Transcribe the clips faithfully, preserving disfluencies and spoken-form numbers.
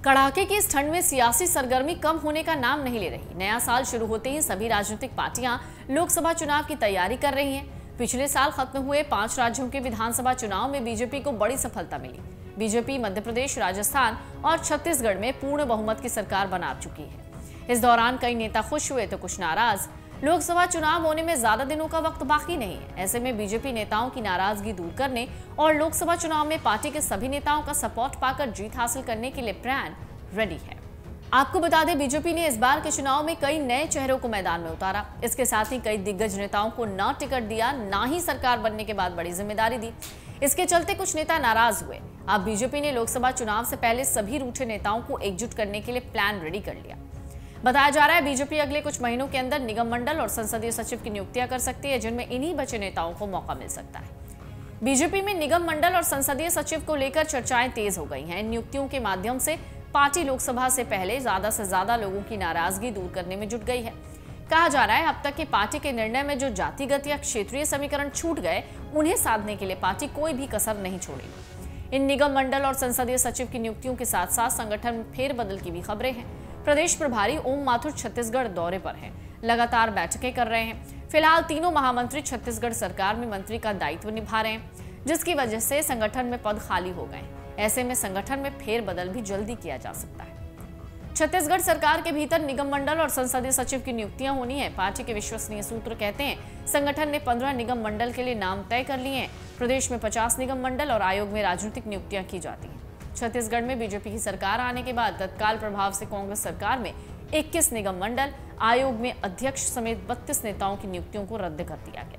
कड़ाके की इस ठंड में सियासी सरगर्मी कम होने का नाम नहीं ले रही। नया साल शुरू होते ही सभी राजनीतिक पार्टियां लोकसभा चुनाव की तैयारी कर रही हैं। पिछले साल खत्म हुए पांच राज्यों के विधानसभा चुनाव में बीजेपी को बड़ी सफलता मिली। बीजेपी मध्य प्रदेश, राजस्थान और छत्तीसगढ़ में पूर्ण बहुमत की सरकार बना चुकी है। इस दौरान कई नेता खुश हुए तो कुछ नाराज। लोकसभा चुनाव होने में ज्यादा दिनों का वक्त बाकी नहीं है। ऐसे में बीजेपी नेताओं की नाराजगी दूर करने और लोकसभा चुनाव में पार्टी के सभी नेताओं का सपोर्ट पाकर जीत हासिल करने के लिए प्लान रेडी है। आपको बता दें, बीजेपी ने इस बार के चुनाव में कई नए चेहरों को मैदान में उतारा। इसके साथ ही कई दिग्गज नेताओं को न टिकट दिया, न ही सरकार बनने के बाद बड़ी जिम्मेदारी दी। इसके चलते कुछ नेता नाराज हुए। अब बीजेपी ने लोकसभा चुनाव से पहले सभी रूठे नेताओं को एकजुट करने के लिए प्लान रेडी कर लिया। बताया जा रहा है बीजेपी अगले कुछ महीनों के अंदर निगम मंडल और संसदीय सचिव की नियुक्तियां कर सकती है, जिनमें इन्हीं बचे नेताओं को मौका मिल सकता है। बीजेपी में निगम मंडल और संसदीय सचिव को लेकर चर्चाएं तेज हो गई हैं। इन नियुक्तियों के माध्यम से पार्टी लोकसभा से पहले ज्यादा से ज्यादा लोगों की नाराजगी दूर करने में जुट गई है। कहा जा रहा है अब तक के पार्टी के निर्णय में जो जातिगत या क्षेत्रीय समीकरण छूट गए, उन्हें साधने के लिए पार्टी कोई भी कसर नहीं छोड़ेगी। इन निगम मंडल और संसदीय सचिव की नियुक्तियों के साथ साथ संगठन में फेरबदल की भी खबरें हैं। प्रदेश प्रभारी ओम माथुर छत्तीसगढ़ दौरे पर हैं, लगातार बैठकें कर रहे हैं। फिलहाल तीनों महामंत्री छत्तीसगढ़ सरकार में मंत्री का दायित्व निभा रहे हैं, जिसकी वजह से संगठन में पद खाली हो गए। ऐसे में संगठन में फेरबदल भी जल्दी किया जा सकता है। छत्तीसगढ़ सरकार के भीतर निगम मंडल और संसदीय सचिव की नियुक्तियां होनी है। पार्टी के विश्वसनीय सूत्र कहते हैं संगठन ने पंद्रह निगम मंडल के लिए नाम तय कर लिए हैं। प्रदेश में पचास निगम मंडल और आयोग में राजनीतिक नियुक्तियां की जाती हैं। छत्तीसगढ़ में बीजेपी की सरकार आने के बाद तत्काल प्रभाव से कांग्रेस सरकार में इक्कीस निगम मंडल, आयोग में अध्यक्ष समेत बत्तीस नेताओं की नियुक्तियों को रद्द कर दिया गया।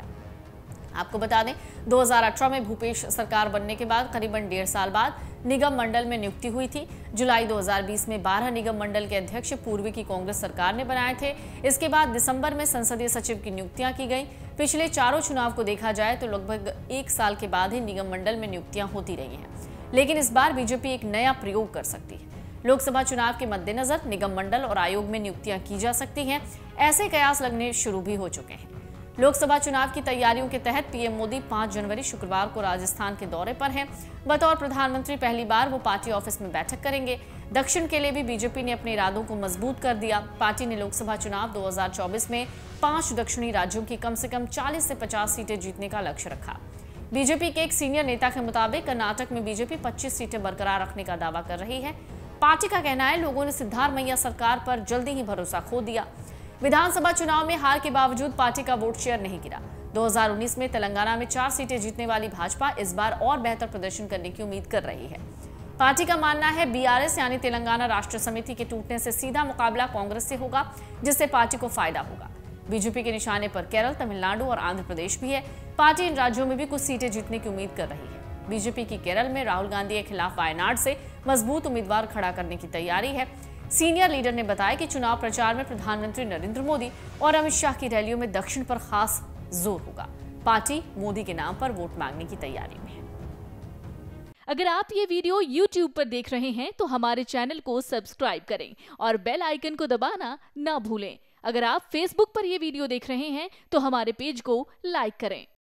आपको बता दें, दो हज़ार अठारह में भूपेश सरकार बनने के बाद करीबन डेढ़ साल बाद निगम मंडल में नियुक्ति हुई थी। जुलाई दो हज़ार बीस में बारह निगम मंडल के अध्यक्ष पूर्व की कांग्रेस सरकार ने बनाए थे। इसके बाद दिसंबर में संसदीय सचिव की नियुक्तियां की गई। पिछले चारों चुनाव को देखा जाए तो लगभग एक साल के बाद ही निगम मंडल में नियुक्तियां होती रही हैं। लेकिन इस बार बीजेपी एक नया प्रयोग कर सकती है। लोकसभा चुनाव के मद्देनजर निगम मंडल और आयोग में नियुक्तियां की जा सकती हैं। ऐसे कयास लगने शुरू भी हो चुके हैं। लोकसभा चुनाव की तैयारियों के तहत पीएम मोदी पाँच जनवरी शुक्रवार को राजस्थान के दौरे पर हैं। बतौर प्रधानमंत्री पहली बार वो पार्टी ऑफिस में बैठक करेंगे। दक्षिण के लिए भी बीजेपी ने अपने इरादों को मजबूत कर दिया। पार्टी ने लोकसभा चुनाव दो हज़ार चौबीस में पांच दक्षिणी राज्यों की कम से कम चालीस से पचास सीटें जीतने का लक्ष्य रखा। बीजेपी के एक सीनियर नेता के मुताबिक कर्नाटक में बीजेपी पच्चीस सीटें बरकरार रखने का दावा कर रही है। पार्टी का कहना है लोगों ने सिद्धारमैया सरकार पर जल्दी ही भरोसा खो दिया। विधानसभा चुनाव में हार के बावजूद पार्टी का वोट शेयर नहीं गिरा। दो हज़ार उन्नीस में तेलंगाना में चार सीटें जीतने वाली भाजपा इस बार और बेहतर प्रदर्शन करने की उम्मीद कर रही है। पार्टी का मानना है बीआरएस यानी तेलंगाना राष्ट्र समिति के टूटने से सीधा मुकाबला कांग्रेस से होगा, जिससे पार्टी को फायदा होगा। बीजेपी के निशाने पर केरल, तमिलनाडु और आंध्र प्रदेश भी है। पार्टी इन राज्यों में भी कुछ सीटें जीतने की उम्मीद कर रही है। बीजेपी की केरल में राहुल गांधी के खिलाफ वायनाड से मजबूत उम्मीदवार खड़ा करने की तैयारी है। सीनियर लीडर ने बताया कि चुनाव प्रचार में प्रधानमंत्री नरेंद्र मोदी और अमित शाह की रैलियों में दक्षिण पर खास जोर होगा। पार्टी मोदी के नाम पर वोट मांगने की तैयारी में है। अगर आप ये वीडियो यूट्यूब पर देख रहे हैं तो हमारे चैनल को सब्सक्राइब करें और बेल आइकन को दबाना ना भूलें। अगर आप फेसबुक पर यह वीडियो देख रहे हैं तो हमारे पेज को लाइक करें।